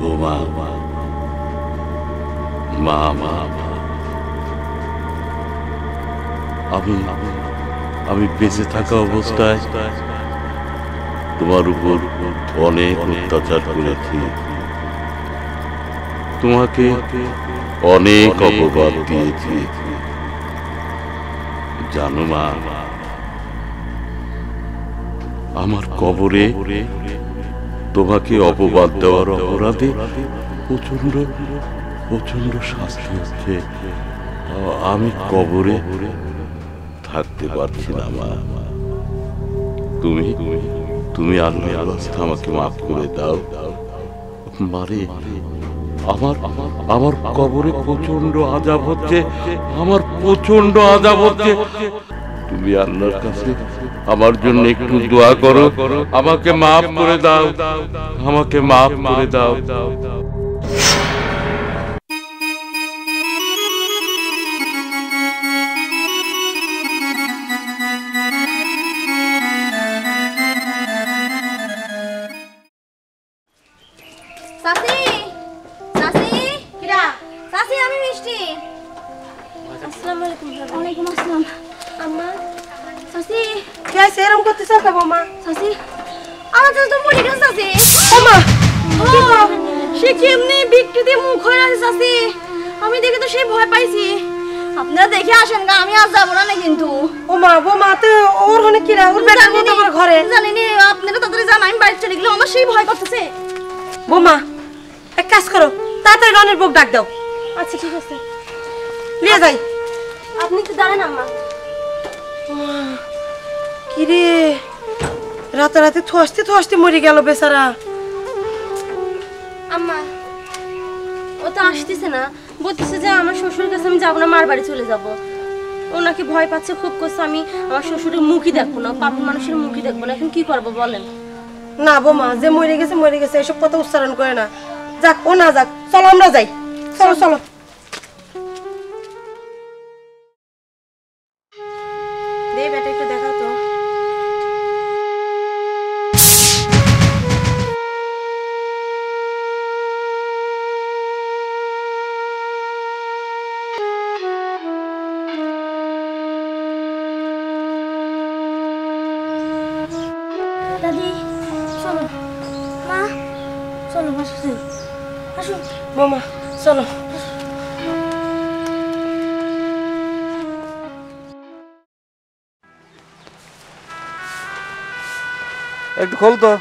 ও মা, মা মা, আমি আমি বেঁচে থাকা অবস্থায় তোমার উপর অনেক অত্যাচার করেছি, তোমাকে অনেক অপবাদ দিয়েছি। জানো মা, আমার কবরে তোমাকে অপবাদ দেওয়ার অপরাধে প্রচন্ড প্রচন্ড শাস্তি হচ্ছে। আমি কবরে থাকতে পারছি না মা। তুমি তুমি আল্লাহর রাস্তা আমাকে মাফ করে দাও মারে। আমার আমার কবরে প্রচন্ড আযাব হচ্ছে, আমার প্রচন্ড আযাব হচ্ছে। তুমি আল্লাহর কাছে আমার জন্য একটু দোয়া করো, আমাকে মাফ করে দাও, আমাকে মাফ করে দাও। সাসি, সাসি, কিরা? সাসি, আমি মিষ্টি। আসসালামু আলাইকুম। ওয়ালাইকুম আসসালাম। আম্মা, সাসি, কে আছে এরকম করতেছ কে বৌমা? সাসি, আমার তো মরে গেছে সাসি। বৌমা, কি কও? সে কেমনে বিকৃতি মুখ হয়ে আছে সাসি, আমি দেখে তো সেই ভয় পাইছি। আপনারা দেখে আসেন গা, আমি আজ যাবো না কিন্তু। ওমা, বৌমা তো ওর হনে কি রা? ওর বেটা মত আমার ঘরে। জানি নি, আপনারা তাড়াতাড়ি যান, আমি বাড়ি চলে গেলে আমার সেই ভয় করতেছে। বৌমা, এক কাজ করো, তাড়াতাড়ি রনের বউক ডাক দাও। আচ্ছা ঠিক আছে, নিয়ে যাই। আপনি তো দাঁড়ান আম্মা। কি রে, রাতে থসতে মরে গেল বেচারা। আম্মা, ও তো আসতেছে না, বলতেছে যে আমার শ্বশুরের কাছে আমি যাবো না, মার বাড়ি চলে যাবো। ওনাকে ভয় পাচ্ছে, খুব করছে আমি আমার শ্বশুরের মুখই দেখবো না, পাপের মানুষের মুখই দেখবো না। এখন কি করবো বলেন? না বৌমা, যে মরে গেছে এসব কথা উচ্চারণ করে না। যাক, ও না যাক, চলো আমরা যাই। চলো চলো। দে বেটা একটু দেখাও তো। দাদি চলো, মা চলো, বাসা আসো। বৌমা চলো। একটু খোল তো।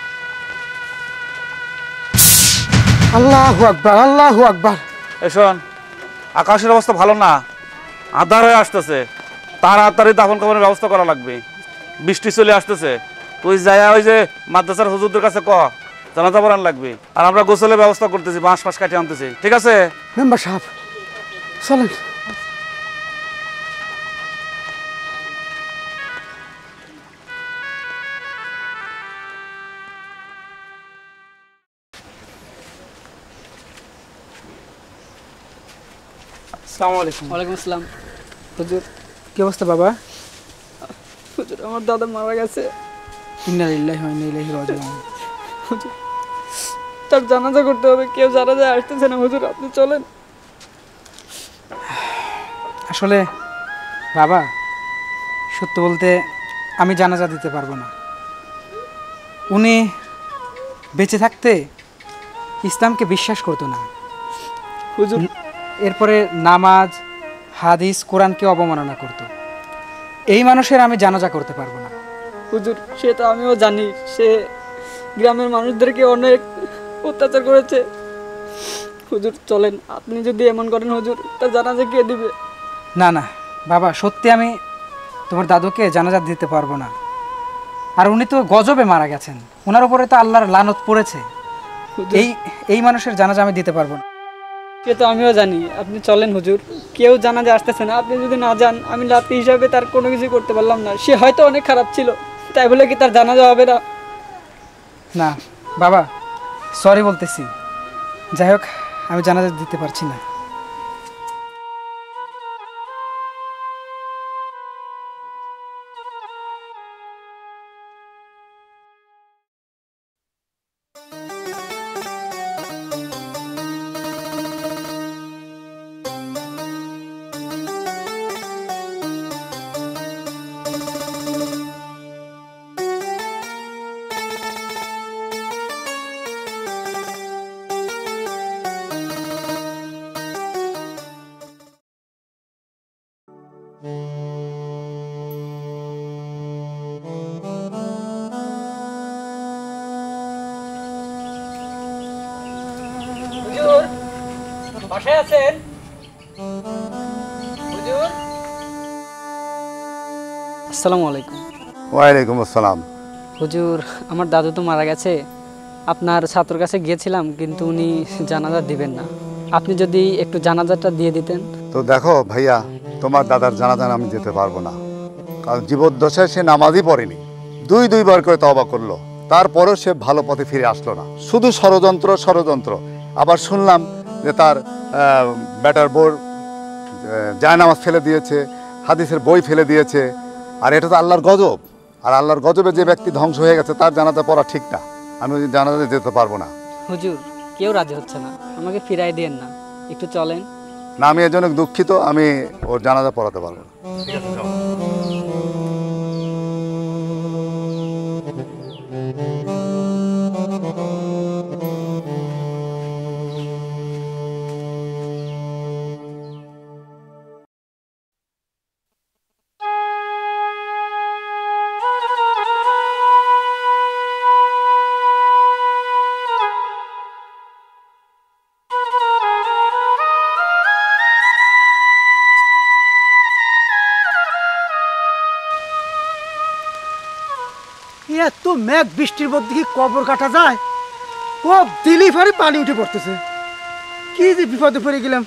আল্লাহু আকবার, আল্লাহু আকবার। শোন, আকাশের অবস্থা ভালো না, আঁধার হয়ে আসতেছে, তাড়াতাড়ি দাফন কাফনের ব্যবস্থা করা লাগবে। বৃষ্টি চলে আসতেছে, তুই যাই ওই যে মাদ্রাসার হুজুরদের কাছে জানাজা পড়ান লাগবে। আর আমরা গোসলের ব্যবস্থা করতেছি, বাঁশ ফাঁস কাটিয়ে আনতেছি, ঠিক আছে? মেম্বার সাহেব চলেন। আসসালামু আলাইকুম। ওয়ালাইকুম আসসালাম। হুজুর, কি অবস্থা বাবা? হুজুর, আমার দাদা মারা গেছে। ইন্না লিল্লাহি ওয়া ইন্না ইলাইহি রাজিউন। হুজুর, তার জানাজা করতে হবে, কেউ জানাজা আসতেছে না। হুজুর, আপনি চলেন। আসলে বাবা, সত্য বলতে আমি জানাজা দিতে পারবো না। উনি বেঁচে থাকতে ইসলামকে বিশ্বাস করতো না। হুজুর, এরপরে নামাজ, হাদিস, কোরআনকে অবমাননা করত। এই মানুষের আমি জানাজা করতে পারবো না। হুজুর, সে তো আমিও জানি, সে গ্রামের মানুষদেরকে অনেক অত্যাচার করেছে। হুজুর চলেন, আপনি যদি এমন করেন হুজুর, তার জানাজা কে দিবে? না না বাবা, সত্যি আমি তোমার দাদুকে জানাজা দিতে পারবো না। আর উনি তো গজবে মারা গেছেন, ওনার উপরে তো আল্লাহর লানত পড়েছে। এই মানুষের জানাজা আমি দিতে পারবো না। সে তো আমিও জানি, আপনি চলেন হুজুর। কেউ জানাজা আসতেছে না, আপনি যদি না যান, আমি লাতি হিসাবে তার কোনো কিছু করতে পারলাম না। সে হয়তো অনেক খারাপ ছিল, তাই বলে কি তার জানাজা হবে না? না বাবা, সরি বলতেছি। যাই হোক, আমি জানাজা দিতে পারছি না। বাসায় আছেন? হুজুর, আসসালামু আলাইকুম। ওয়ালাইকুম আসসালাম। হুজুর, আমার দাদু তো মারা গেছে। আপনার ছাত্র কাছে গিয়েছিলাম, কিন্তু উনি জানাজা দিবেন না। আপনি যদি একটু জানাজাটা দিয়ে দিতেন। তো দেখো ভাইয়া, তোমার দাদার জানাজান আমি যেতে পারবো না, কারণ জীবদ্দশায় সে নামাজই পড়েনি। দুইবার করে তওবা করলো, তারপরেও সে ভালো পথে ফিরে আসলো না। শুধু ষড়যন্ত্র। আবার শুনলাম যে তার ব্যাটার বোর জায়নামাজ ফেলে দিয়েছে, হাদিসের বই ফেলে দিয়েছে। আর এটা তো আল্লাহর গজব। আর আল্লাহর গজবে যে ব্যক্তি ধ্বংস হয়ে গেছে তার জানাজা পড়া ঠিক না। আমি ওই জানাজা যেতে পারবো না। হুজুর, কেউ রাজি হচ্ছে না, আমাকে ফিরাই দিয়েন না, একটু চলেন। না, আমি এর জন্য দুঃখিত, আমি ওর জানাজা পড়াতে পারবো না। ঠিক আছে, যাও। এত মেঘ বৃষ্টির মধ্যে কি কবর কাটা যায়? কব দিলি ফারি পানি উঠে পড়তেছে। কি যে বিপদে পড়ে গেলাম।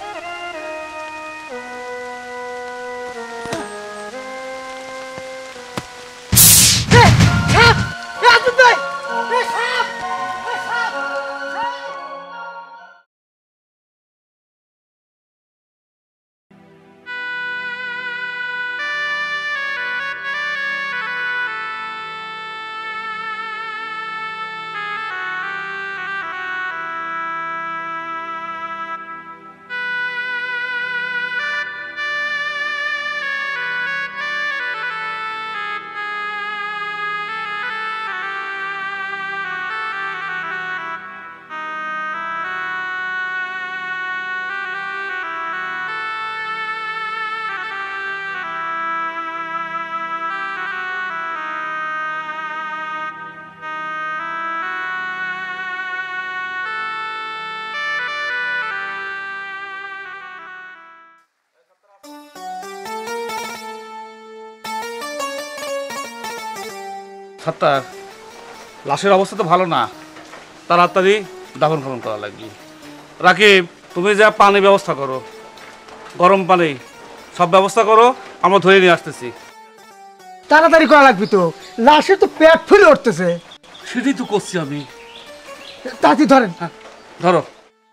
সাত্তার, লাশের অবস্থা তো ভালো না, তাড়াতাড়ি দাফন খাফন করা লাগবে। রাকিব, তুমি যা পানি ব্যবস্থা করো, গরম পানি সব ব্যবস্থা করো, আমরা ধরে নিয়ে আসতেছি। তাড়াতাড়ি করা লাগবে তো, লাশের তো পেট ফুলে উঠতেছে। সেটাই তো করছি আমি। তাড়াতাড়ি ধরেন। হ্যাঁ, ধরো।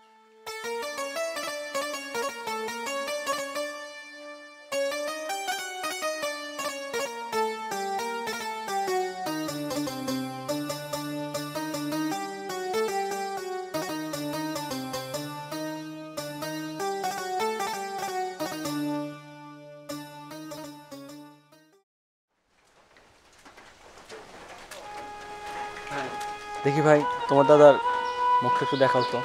দেখি ভাই, তোমার দাদার মুখটা একটু দেখাও তো।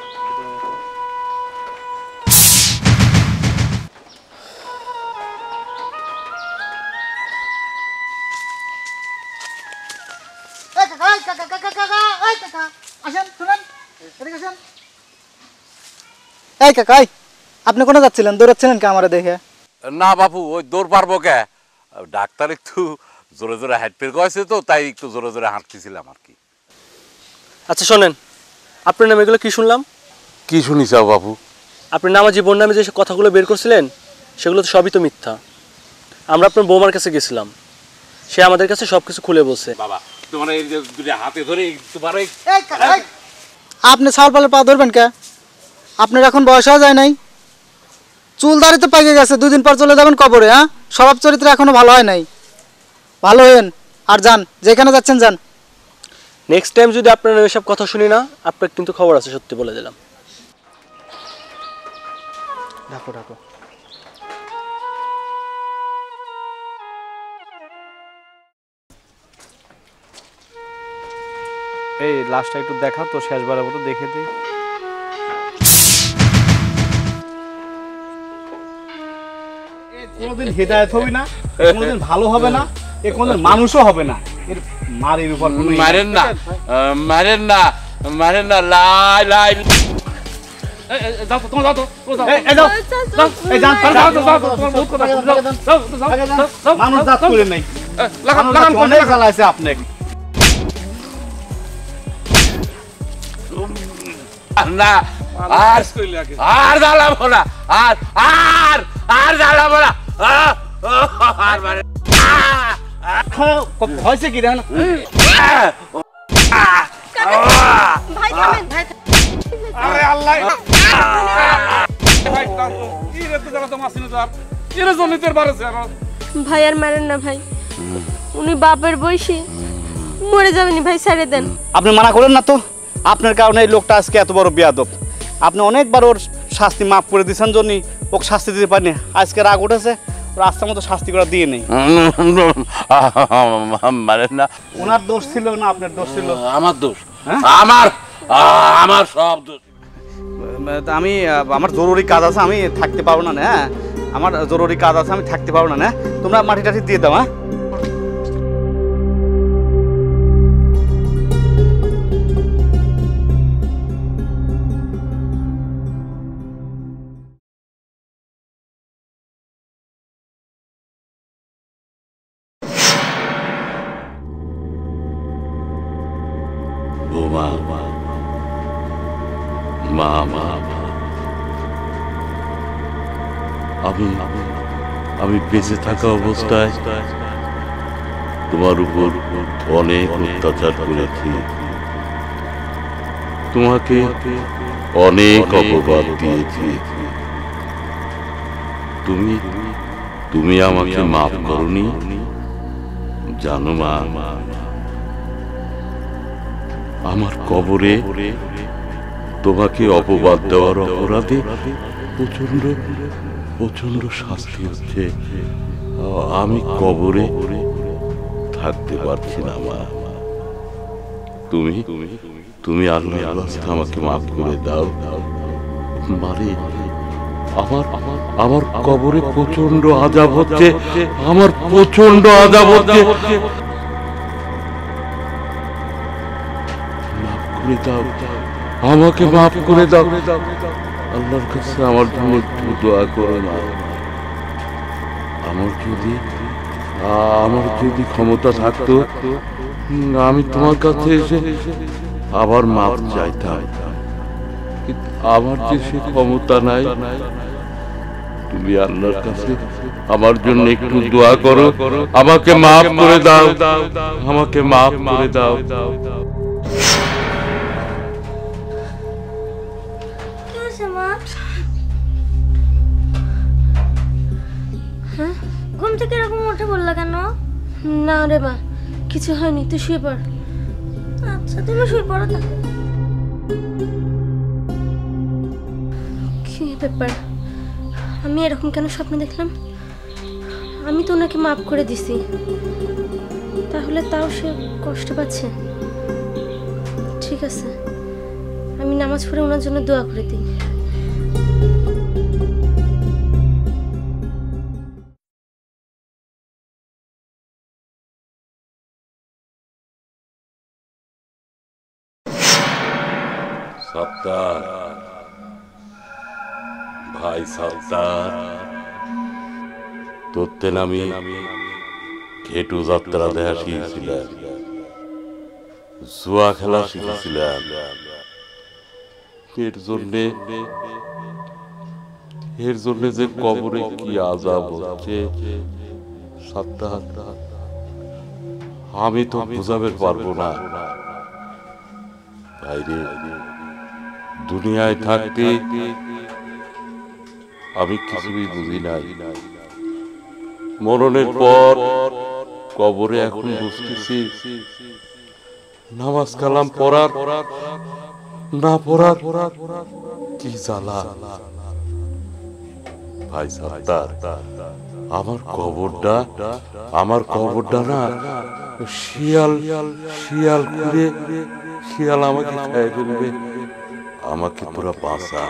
এই কাকা, আপনি কোনে যাচ্ছিলেন? দৌড়াচ্ছিলেন কে আমার দেখে? না বাপু, ওই দৌড় পারবো কে, ডাক্তার একটু জোরে জোরে হাঁটতে কয়েছে তো, তাই একটু জোরে জোরে হাঁটতেছিলাম আর কি। আচ্ছা শোনেন, আপনার নামে এগুলো কি শুনলাম? কি শুনিসাও বাপু? আপনি নামাজি বোন নামে যে কথাগুলো বের করছিলেন, সেগুলো তো সবই তো মিথ্যা। আমরা আপনার বৌমার কাছে গেছিলাম, সে আমাদের কাছে সবকিছু খুলে বলছে। বাবা, তোমার এই যে দুটো হাতে ধরে তোমার আপনি ছাল পালে পা ধরবেন কে? আপনার এখন বয়স হয়ে যায় নাই, চুল দাড়ি তো পাকে গেছে, 2 দিন পর চলে যাবেন কবরে। হ্যাঁ, স্বভাব চরিত্র এখনো ভালো হয় নাই। ভালো হইন আর যান, যেখানে যাচ্ছেন যান। নেক্সট টাইম যদি আপনার এসব কথা শুনি না, আপনার কিন্তু খবর আছে, সত্যি বলে দিলাম। ডাকো ডাকো। এই লাস্টটা একটু দেখা তো, শেষবারের মতো দেখে দিই। কোনোদিন হেদায়েত হবে না, কোনোদিন ভালো হবে না, এ কোনোদিন মানুষও হবে না। এর মারের উপর মারেন না, মারেন না, মারেন না, লাই লাই। যাও তো, তোমরা যাও তো, তোমরা যাও। এই যাও যাও, এই যান যাও তো, যাও তো, তোমার বহুত কথা, যাও, যাও, যাও, যাও, যাও, মানুষ জাত করে নাই লাগান, লাগান, অনেক জ্বালাইছে আপনি না আর জ্বালাবো না, আর জ্বালাবো না, আর মানে হয়েছে কি দেখেন ভাই থামেন, ভাই আরে আল্লাহ ভাই কি রে, তো জ্বালা তো মাসিনে তো আর এর জন্য তোর বাড়ছে আর ভাই আর মারেন না ভাই, উনি বাপের বয়সী মরে যাবেনি ভাই, ছেড়ে দেন। আপনি মানা করেন না তো, আপনার কারণে এই লোকটা আজকে এত বড় বেয়াদব। আপনি অনেকবার ওর শাস্তি মাফ করে দিয়েছেন জন্যই ওকে শাস্তি দিতে পারেনি, আজকে রাগ উঠেছে, রাস্তার মতো শাস্তি করা দিয়ে নেই। মানে না, ওনার দোষ ছিল না আপনার দোষ ছিল? আমার দোষ, আমার সব দোষ। আমি আমার জরুরি কাজ আছে, আমি থাকতে পারবো না। হ্যাঁ আমার জরুরি কাজ আছে, আমি থাকতে পারবো না। তোমরা মাটি টাটি দিয়ে দাও। হ্যাঁ মা মা মা আমি বেঁচে থাকা অবস্থায় তোমার উপর অনেক অত্যাচার করেছি, তোমাকে অনেক অপবাদ দিয়েছি। তুমি আমাকে মাফ করনি জানো মা? আমার কবরে তোমাকে অপবাদ দেওয়ার অপরাধে প্রচন্ড প্রচন্ড শাস্তি হচ্ছে। আমি কবরে থাকতে পারছি না মা। তুমি আল্লাহর রাস্তা আমাকে মাফ করে দাও মারে। আমার কবরে প্রচন্ড আযাব হচ্ছে, আমার প্রচন্ড আযাব হচ্ছে। আমাকে মাফ করে দাও, আল্লাহর কাছে আমার জন্য একটু দোয়া করো না। আমার যদি ক্ষমতা থাকতো আমি তোমার কাছে এসে আবার মাফ চাইতাম, কিন্তু আমার যে সে ক্ষমতা নাই। তুমি আল্লাহর কাছে আমার জন্য একটু দোয়া করো, আমাকে মাফ করে দাও, আমাকে মাফ করে দাও। ঘুম থেকে এরকম উঠে বললা কেন? না রে মা, কিছু হয়নি, তুই শুয়ে পড়। আচ্ছা তুমি শুয়ে পড়ো। কি ব্যাপার, আমি এরকম কেন স্বপ্ন দেখলাম? আমি তো ওনাকে মাফ করে দিছি, তাহলে তাও সে কষ্ট পাচ্ছে। ঠিক আছে, আমি নামাজ পড়ে ওনার জন্য দোয়া করে দিই। সত্তার ভাই, সত্তার তোরতে নামি ঘেটু যাত্রা দেখা শিখেছিলাম, জুয়া খেলা শিখেছিলাম। এর জন্য যে কবরে কি আযাব হচ্ছে সত্তার, আমি তো বুঝাতে পারবো না। ভাইরে, দুনিয়ায় থাকতে আমি কিছুই বুঝি নাই, মরণের পর কবরে এখন বুঝতেছি নামাজ কালাম পড়ার না পড়ার কি জ্বালা। ভাই সত্তার, আমার কবরটা না শিয়াল করে শিয়াল আমাকে খেয়ে ফেলবে। আমাকে তোরা বাঁচা,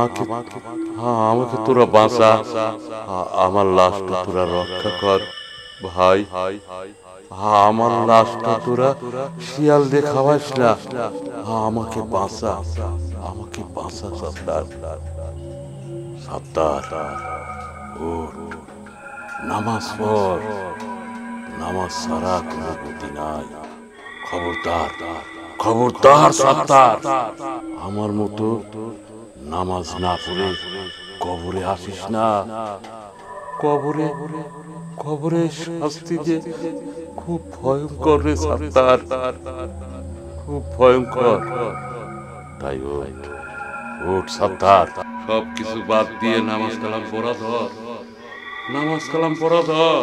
আমাকে তোরা বাঁচা, আমার লাশটা তোরা রক্ষা কর। ভাই আমার লাশটা তোরা শিয়াল দিয়ে খাওয়াস না, আমাকে বাঁচা, আমাকে বাঁচা সত্তার। সত্তার ওর নামাজ পড়, নামাজ ছাড়া কোনো গতি নাই। খবরদার খবরদার সত্তার, আমার মতো নামাজ না পড়ে কবরে আসিস না। কবরে কবরে শাস্তি যে খুব ভয়ঙ্কর রে সত্তার, খুব ভয়ঙ্কর। তাই ওঠ সত্তার, সব কিছু বাদ দিয়ে নামাজ কালাম পড়া ধর, নামাজ কালাম পড়া ধর।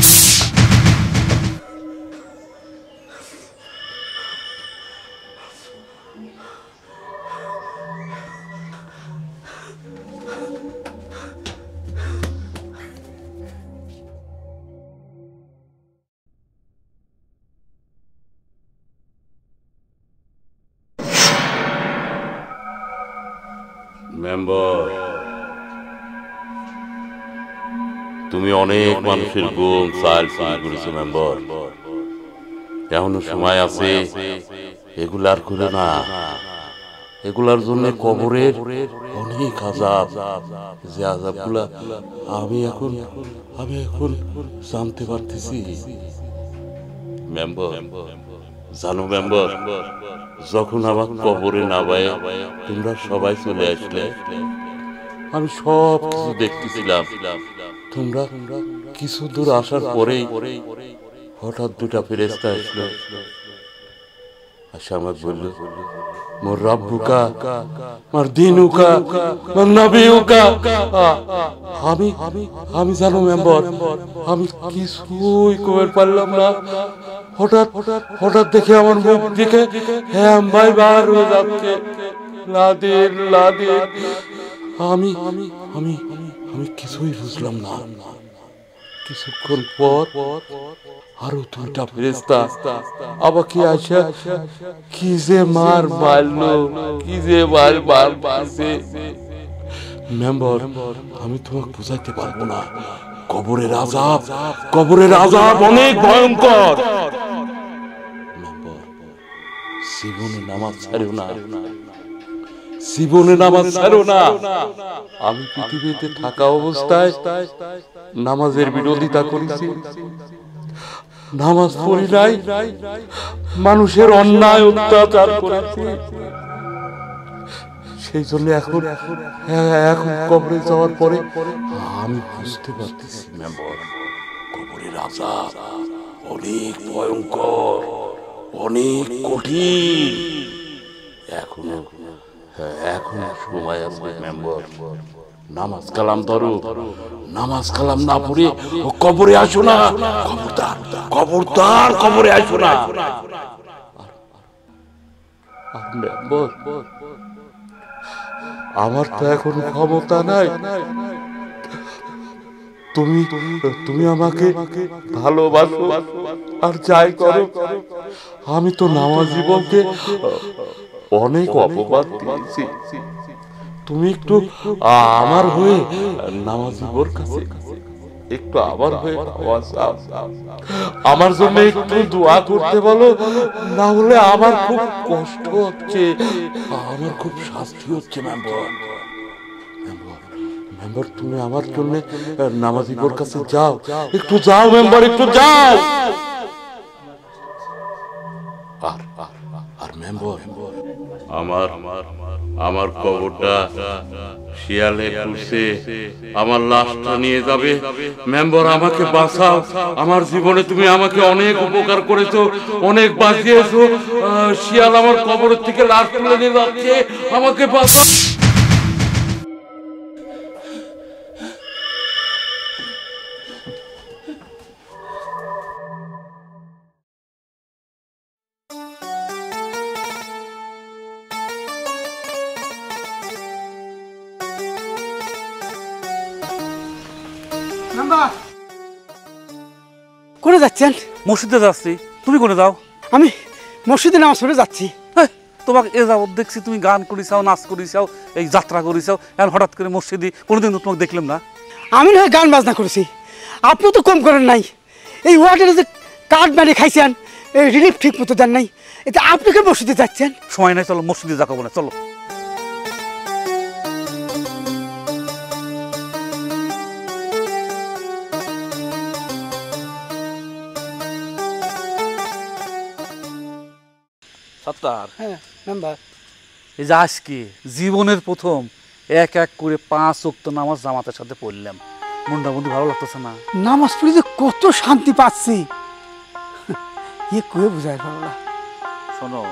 মেম্বার, তুমি অনেক মানুষের গুম চাল চুরি করেছো মেম্বার, এখনো সময় আছে, এগুলার করে না। এগুলার জন্য কবরের অনেক আযাব, যে আযাবগুলা আমি এখন জানতে পারতেছি মেম্বার। জানো মেম্বার, যখন আমার কবরে নামায় তোমরা সবাই চলে আসলে, আমি সব কিছু দেখতেছিলাম। তোমরা কিছু দূর আসার পরেই হঠাৎ দুটা ফেরেশতা আসলো, আচ্ছা আমাকে বললো মোর রাব্বুকা মোর দিনুকা মোর নবিউকা। আমি জানো মেম্বার, আমি কিছুই কইতে পারলাম না। হঠাৎ দেখে আমার মুখ দিকে হ্যাঁ ভাই বার হয়ে যাচ্ছে, লাদিন লাদিন। আমি কিছুই বুঝলাম না। কিছুক্ষণ পর আরো দুইটা ফেরেশতা আমাকে আসে কি যে মার মারলো, কি যে মার মারছে মেম্বার, আমি তোমাকে বুঝাইতে পারবো না। কবরের আযাব অনেক ভয়ঙ্কর মেম্বার। জীবনে নামাজ ছাড়ো না, জীবনে নামাজ ছাড়ো না। আমি পৃথিবীতে থাকা অবস্থায় নামাজের বিরোধিতা করেছি, নামাজ পড়ি নাই, মানুষের অন্যায় অত্যাচার করেছি। সেই জন্য এখন কবরে যাওয়ার পরে আমি বুঝতে পারতেছি মেম্বার, কবরের আযাব অনেক ভয়ঙ্কর, অনেক কঠিন। এখনো সময় আছে মেম্বার, নামাজ কালাম ধরো, নামাজ কালাম না পড়ে কবরে আসো না। খবরদার কবরে আসো না। আমার তো এখন ক্ষমতা নাই। তুমি আমাকে ভালোবাসো আর যাই করো, আমি তো নামাজি বলতে অনেক অপবাদ দিয়েছি। তুমি একটু আমার হয়ে নামাজি বোর কাছে একটু আবার হয়ে আমার জন্য একটু দোয়া করতে বলো, না হলে আমার খুব কষ্ট হচ্ছে, আমার খুব শাস্তি হচ্ছে মেম্বার। মেম্বার তুমি আমার জন্য নামাজি বোর কাছে যাও, একটু যাও মেম্বার, একটু যাও। আর মেম্বার, আমার কবরটা শিয়ালে পুষে আমার লাশটা নিয়ে যাবে মেম্বার, আমাকে বাঁচাও। আমার জীবনে তুমি আমাকে অনেক উপকার করেছো, অনেক বাঁচিয়েছো। শিয়াল আমার কবরের থেকে লাশ তুলে নিয়ে যাচ্ছে, আমাকে বাঁচাও। কোনে যাচ্ছেন? মসজিদে যাচ্ছি। তুমি কোনে যাও? আমি মসজিদে নামাজ পড়ে যাচ্ছি। তোমাকে এ যাবত দেখছি তুমি গান করিসাও, নাচ করিসাও, এই যাত্রা করিসাও, এখন হঠাৎ করে মসজিদে কোনোদিন তো তোমাকে দেখলাম না। আমি না গান বাজনা করেছি, আপনি তো কম করেন নাই। এই ওয়ার্ডের যে কার্ড মানে খাইছেন, এই রিলিফ ঠিক মতো দেন নাই, এটা আপনি কে মসজিদে যাচ্ছেন? সময় নাই, চলো মসজিদে যাবো না, চলো। সত্তার, হ্যাঁ মেম্বার, এই যে আজকে জীবনের প্রথম এক এক করে 5 ওয়াক্ত নামাজ জামাতের সাথে পড়লাম, মনটা বন্ধু ভালো লাগতেছে না? নামাজ পড়ে যে কত শান্তি পাচ্ছি, কয়ে বুঝাই পারো না। শোনো,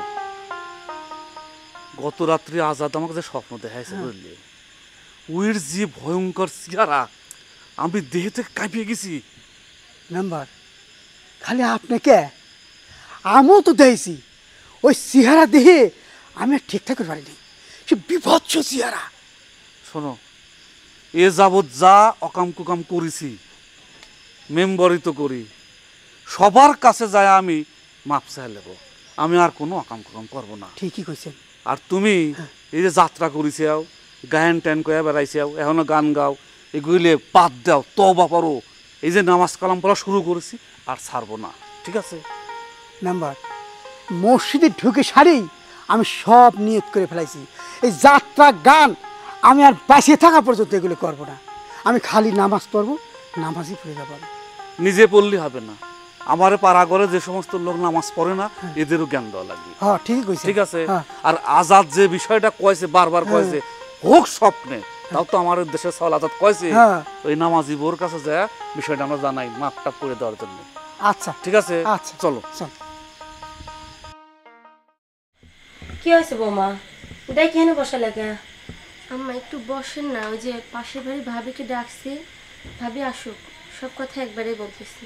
গত রাত্রি আজাদ আমাকে যে স্বপ্ন দেখাইছে বুঝলি, ওর যে ভয়ঙ্কর চেহারা, আমি দেহ থেকে কাঁপিয়ে গেছি। মেম্বার, খালি আপনাকে আমিও তো দেখছি, ওই চেহারা দেহে আমি আর ঠিকঠাক করে পারিনি, সে বিভৎস চেহারা। শোনো, এ যাবৎ যা অকাম কুকাম করেছি, মেম্বরই তো করি, সবার কাছে যায় আমি মাপ চাই নেব, আমি আর কোনো অকাম কুকাম করবো না। ঠিকই কইছেন। আর তুমি এই যে যাত্রা করেছিও, গায়ন ট্যান করে বেড়াইছিও, এখনো গান গাও, এগুলি বাদ দাও, তওবা করো। এই যে নামাজ কালাম পড়া শুরু করেছি, আর ছাড়বো না, ঠিক আছে? মেম্বার, মসজিদে ঢুকে সারেই আমি সব নিয়ত করে ফেলাইছি, এই যাত্রা গান আমি আর বাঁচিয়ে থাকা পর্যন্ত এগুলো করবো না, আমি খালি নামাজ পড়বো, নামাজই পড়ে যাবো। নিজে পড়লে হবে না, আমার পাড়া ঘরে যে সমস্ত লোক নামাজ পড়ে না, এদেরও জ্ঞান দেওয়া লাগবে। হ্যাঁ ঠিকই কইছেন। ঠিক আছে? আর আজাদ যে বিষয়টা কয়েছে, বারবার কয়েছে, হোক স্বপ্নে, তাও তো আমাদের দেশের সওয়াল আজাদ কয়েছে, ওই নামাজি বোর কাছে যায় বিষয়টা আমরা জানাই, মাপটা করে দেওয়ার জন্য। আচ্ছা ঠিক আছে, আচ্ছা চলো। কি হয়েছে বৌমা? দেখি এখানে বসা লাগে। আম্মা একটু বসেন না, ওই যে পাশের বাড়ি ভাবিকে ডাকছি, ভাবি আসুক, সব কথা একবারেই বলতেছি।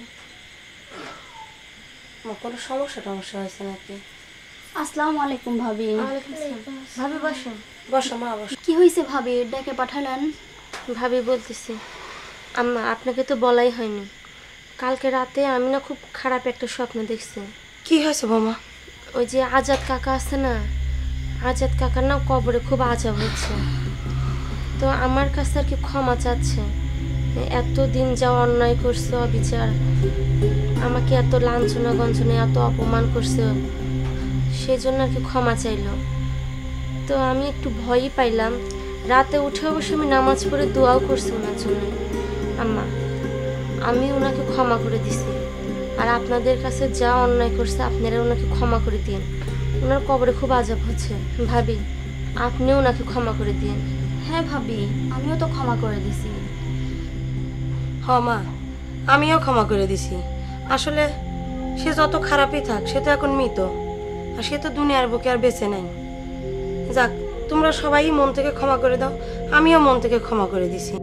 কোনো সমস্যা টমস্যা হয়েছে নাকি? আসসালামু আলাইকুম ভাবি। ভাবি বসেন। বসো মা, বসো। কি হয়েছে ভাবি, ডেকে পাঠালেন? ভাবি বলতেছি, আম্মা আপনাকে তো বলাই হয়নি, কালকে রাতে আমি না খুব খারাপ একটা স্বপ্ন দেখছি। কি হয়েছে বৌমা? ওই যে আজাদ কাকা আছে না, আজাদ কাকার না কবরে খুব আজাব হচ্ছে, তো আমার কাছে আর কি ক্ষমা চাচ্ছে। এতদিন যা অন্যায় করছে, অবিচার, আমাকে এত লাঞ্ছনা গঞ্জনা, এত অপমান করছে, সেই জন্য আর কি ক্ষমা চাইল। তো আমি একটু ভয়ই পাইলাম, রাতে উঠে অবশ্য আমি নামাজ পড়ে দোয়াও করছি ওনার জন্য। আম্মা, আমি ওনাকে ক্ষমা করে দিছি, আর আপনাদের কাছে যা অন্যায় করছে আপনারা ওনাকে ক্ষমা করে দিন, ওনার কবরে খুব আজাব হচ্ছে। ভাবি, আপনিও ওনাকে ক্ষমা করে দিন। হ্যাঁ ভাবি, আমিও তো ক্ষমা করে দিছি। হ মা, আমিও ক্ষমা করে দিছি। আসলে সে যত খারাপই থাক, সে তো এখন মৃত, আর সে তো দুনিয়ার বুকে আর বেঁচে নাই। যাক, তোমরা সবাই মন থেকে ক্ষমা করে দাও, আমিও মন থেকে ক্ষমা করে দিছি।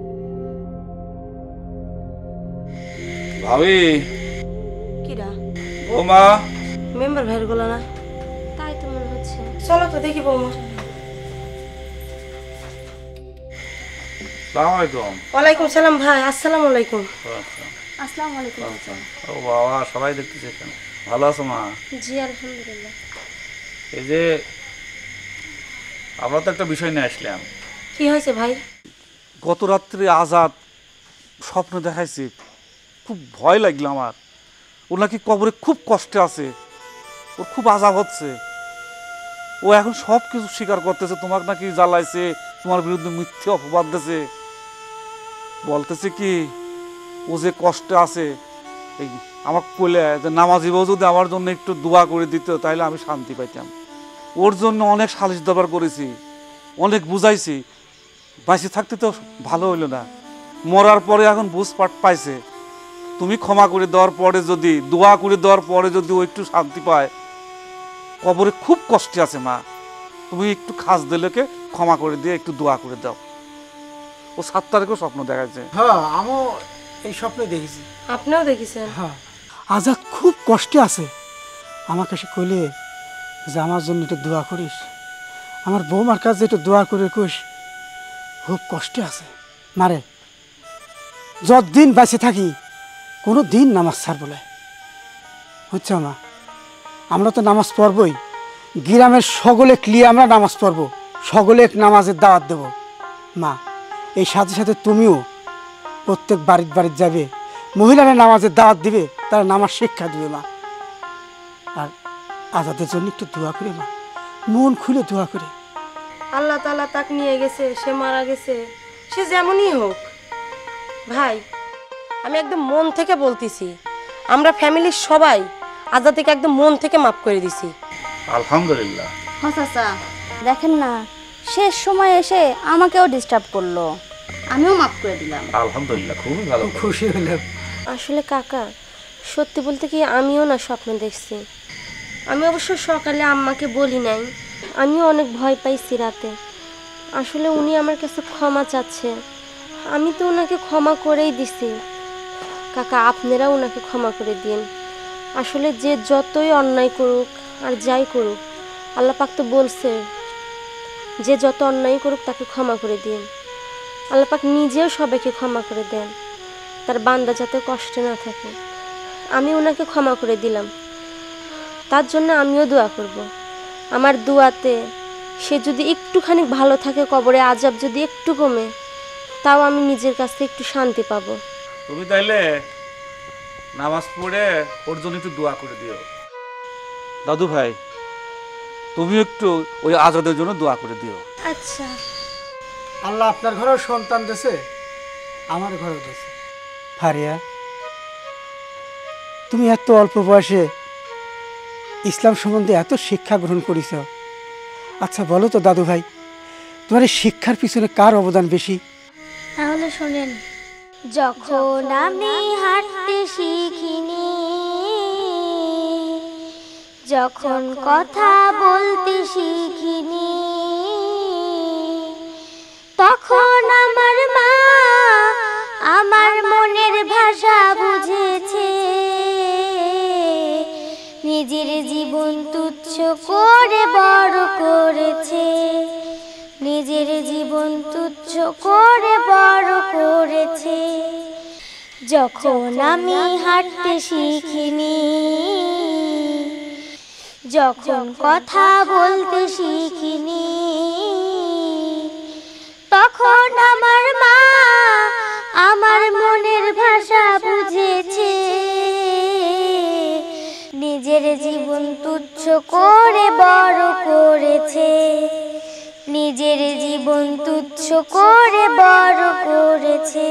ভাবি, কিরা? বৌমা। মেম্বার ভাইয়ের গোলা না? তাই তো মনে হচ্ছে। চলো তো দেখি বৌমা। আসসালামু আলাইকুম। ওয়ালাইকুম সালাম ভাই। আসসালামু আলাইকুম। আসসালামু আলাইকুম। ও বাবা, সবাই দেখতেছে কেন? ভালো আছো মা? জি আলহামদুলিল্লাহ। এই যে আমরা তো একটা বিষয় নিয়ে আসলাম। কি হয়েছে ভাই? গত রাত্রে আজাদ স্বপ্ন দেখাইছে, খুব ভয় লাগলো আমার। ও নাকি কবরে খুব কষ্টে আছে, ওর খুব আজাব হচ্ছে, ও এখন সব কিছু স্বীকার করতেছে, তোমাকে নাকি জ্বালাইছে, তোমার বিরুদ্ধে মিথ্যে অপবাদ দিয়েছে, বলতেছে কি ও যে কষ্টে আছে, এই আমাকে কইলে যে নামাজি বউ যদি আমার জন্য একটু দোয়া করে দিত তাহলে আমি শান্তি পাইতাম। ওর জন্য অনেক সালিশ দরবার করেছি, অনেক বুঝাইছি, বাঁচে থাকতে তো ভালো হইলো না, মরার পরে এখন বুঝপাট পাইছে। তুমি ক্ষমা করে দেওয়ার পরে, যদি দোয়া করে দেওয়ার পরে যদি ও একটু শান্তি পায়, কবরে খুব কষ্টে আছে মা, তুমি একটু খাস দিলেকে ক্ষমা করে দিয়ে একটু দোয়া করে দাও। ও 7 তারিখেও স্বপ্ন দেখাচ্ছে। হ্যাঁ, আমিও এই স্বপ্ন দেখেছি। আপনিও দেখেছেন? হ্যাঁ, আজাদ খুব কষ্টে আছে, আমাকে সে কইলে যে আমার জন্য একটু দোয়া করিস, আমার বৌমার কাছে একটু দোয়া করে কইস, খুব কষ্টে আছে। মারে যতদিন বেঁচে থাকি কোনো দিন নামাজ ছাড়বো না, বুঝছো মা? আমরা তো নামাজ পড়বই, গ্রামের সকলে ক্লিয়ে আমরা নামাজ পড়বো, সকলে নামাজের দাওয়াত দেব। মা, এই সাথে সাথে তুমিও প্রত্যেক বাড়ির যাবে, মহিলারা নামাজের দাওয়াত দিবে, তারা নামাজ শিক্ষা দিবে মা। আর আজাদের জন্য একটু দোয়া করে মা, মন খুলে দোয়া করে। আল্লাহ তাআলা তাকে নিয়ে গেছে, সে মারা গেছে, সে যেমনই হোক। ভাই আমি একদম মন থেকে বলতেছি, আমরা ফ্যামিলির সবাই আজাদকে একদম মন থেকে মাফ করে দিছি। আলহামদুলিল্লাহ। হ্যাঁ চাচা, দেখেন না শেষ সময় এসে আমাকেও ডিস্টার্ব করলো, আমিও মাফ করে দিলাম। আলহামদুলিল্লাহ, খুবই ভালো, খুশি হলাম। আসলে কাকা সত্যি বলতে কি আমিও না স্বপ্ন দেখছি। আমি অবশ্য সকালে আম্মাকে বলি নাই, আমিও অনেক ভয় পাইছি রাতে। আসলে উনি আমার কাছে ক্ষমা চাচ্ছে, আমি তো ওনাকে ক্ষমা করেই দিছি। কাকা আপনারা ওনাকে ক্ষমা করে দিন। আসলে যে যতই অন্যায় করুক আর যাই করুক, আল্লাহ পাক তো বলছে যে যত অন্যায় করুক তাকে ক্ষমা করে দিন। আল্লাহ পাক নিজেও সবাইকে ক্ষমা করে দেন, তার বান্দা যাতে কষ্টে না থাকে। আমি ওনাকে ক্ষমা করে দিলাম, তার জন্য আমিও দোয়া করব। আমার দোয়াতে সে যদি একটুখানি ভালো থাকে, কবরে আযাব যদি একটু কমে, তাও আমি নিজের কাছে একটু শান্তি পাবো। তুমি তাইলে নামাজ পড়ে ওর জন্য একটু দোয়া করে দিও। দাদু ভাই তুমি একটু ওই আজাদের জন্য দোয়া করে দিও। আচ্ছা। আল্লাহ আপনার ঘরেও সন্তান দিয়েছে, আমার ঘরেও দিয়েছে। ফারিয়া, তুমি এত অল্প বয়সে ইসলাম সম্বন্ধে এত শিক্ষা গ্রহণ করেছ। আচ্ছা বলো তো দাদু ভাই, তোমার এই শিক্ষার পিছনে কার অবদান বেশি? তাহলে শোনেন, যখন আমি হাঁটতে শিখিনি, যখন কথা বলতে শিখিনি, তখন আমার মা আমার মনের ভাষা বুঝেছে। নিজের জীবন তুচ্ছ করে বড় করেছে, নিজের জীবন তুচ্ছ করে বড় করেছে। যখন আমি হাঁটতে শিখিনি, যখন কথা বলতে শিখিনি, তখন আমার মা আমার মনের ভাষা বুঝেছে। নিজের জীবন তুচ্ছ করে বড় করেছে, নিজের জীবন তুচ্ছ করে বড় করেছে।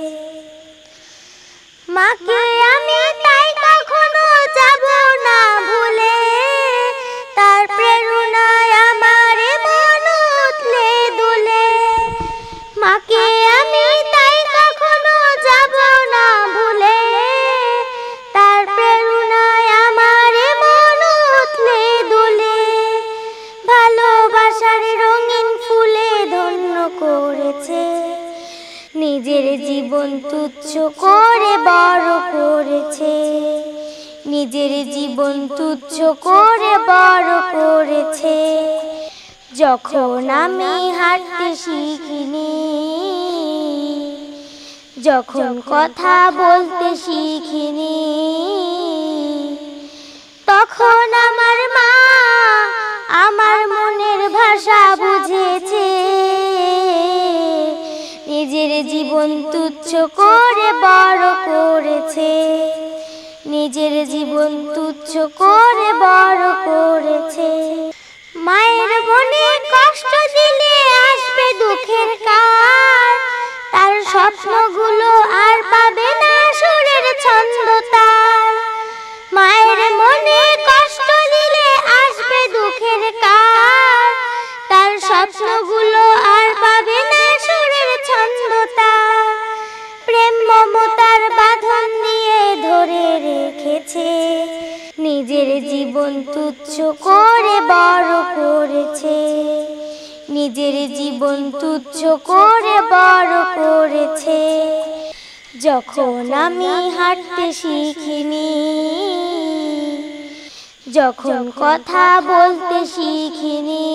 মাকে আমি তাই কখনো যাব না ভুলে, তার প্রেরণায় আমার মন উথলে দুলে। মাকে আমি তাই কখনো যাব না ভুলে, তার প্রেরণায় আমার মন উথলে দুলে। ভালোবাসার রঙিন ফুলে ধন্য করেছে, নিজের জীবন তুচ্ছ করে বড় করেছে, নিজের জীবন তুচ্ছ করে বড় করেছে। যখন আমি হাঁটতে শিখিনি, যখন কথা বলতে শিখিনি, তখন আমার মা আমার মনের ভাষা বুঝেছে। নিজের জীবন তুচ্ছ করে বড় করেছে, নিজের জীবন তুচ্ছ করে বড় করেছে। মায়ের মনে কষ্ট দিলে আসবে দুঃখের কাল, তার স্বপ্নগুলো আর পাবে না সুরের ছন্দ তাল। মায়ের মনে কষ্ট দিলে আসবে দুঃখের কাল, তার স্বপ্নগুলো আর পাবে না সুরের ছন্দ তাল। প্রেম মমতার বাঁধন দিয়ে ধরে রেখেছে, নিজের জীবন তুচ্ছ করে বড় করেছে, নিজের জীবন তুচ্ছ করে বড় করেছে। যখন আমি হাঁটতে শিখিনি, যখন কথা বলতে শিখিনি,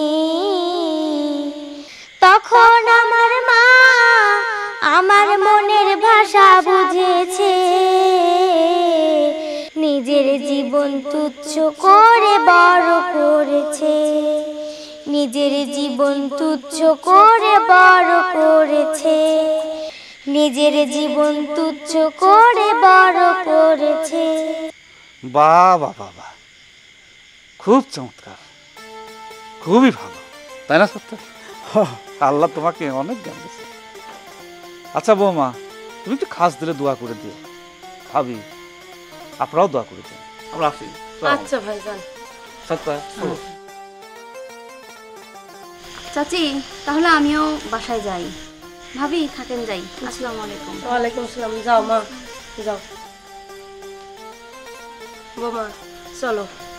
তখন আমার মা আমার মনের ভাষা বুঝেছে। নিজের জীবন তুচ্ছ করে বড় করেছে, নিজের জীবন তুচ্ছ করে বড় করেছে। নিজের জীবন তুচ্ছ করে বড় করেছে। বাহ বাহ বাহ বাহ, খুব চমৎকার, খুবই ভালো, তাই না সত্য? আল্লাহ তোমাকে অনেক জ্ঞান দিয়েছে। আচ্ছা বৌমা, তুমি একটু খাস দিলে দোয়া করে দিও, ভাবি আপনারাও দোয়া করে দিন। আমরা আসি। আচ্ছা ভাইজান। সত্য চাচি তাহলে আমিও বাসায় যাই। ভাবি থাকেন, যাই। আসসালামু আলাইকুম। ওয়ালাইকুম আসসালাম। যাও মা, যাও। বৌমা চলো।